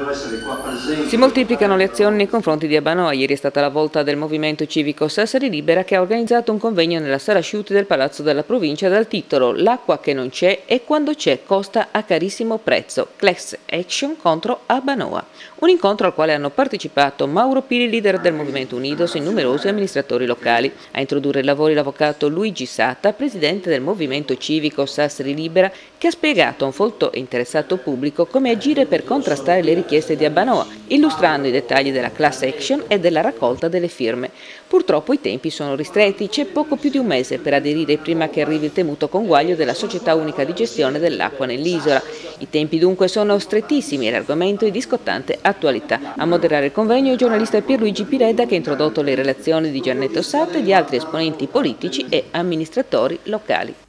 essere qua presenti. Si moltiplicano le azioni nei confronti di Abbanoa. Ieri è stata la volta del Movimento Civico Sassari Libera, che ha organizzato un convegno nella sala Sciuti del Palazzo della Provincia dal titolo "L'acqua che non c'è e quando c'è costa a carissimo prezzo. Class action contro Abbanoa". Un incontro al quale hanno partecipato Mauro Pili, leader del Movimento Unidos, e numerosi amministratori locali. A introdurre i lavori l'avvocato Luigi Satta, presidente del Movimento Civico Sassari Libera, che ha spiegato a un folto e interessato pubblico come agire per contrastare le richieste di Abbanoa, illustrando i dettagli della class action e della raccolta delle firme. Purtroppo i tempi sono ristretti, c'è poco più di un mese per aderire prima che arrivi il temuto conguaglio della Società Unica di Gestione dell'Acqua nell'isola. I tempi dunque sono strettissimi e l'argomento è di scottante attualità. A moderare il convegno il giornalista Pierluigi Piredda, che ha introdotto le relazioni di Giannetto Satta e di altri esponenti politici e amministratori locali.